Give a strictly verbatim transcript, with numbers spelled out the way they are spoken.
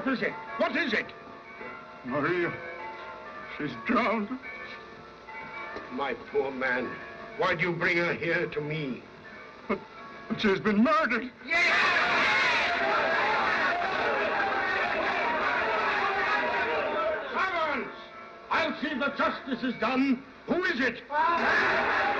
What is it? What is it? Maria, she's drowned. My poor man, why'd you bring her here to me? But, but she's been murdered. Silence! I'll see that justice is done. Who is it?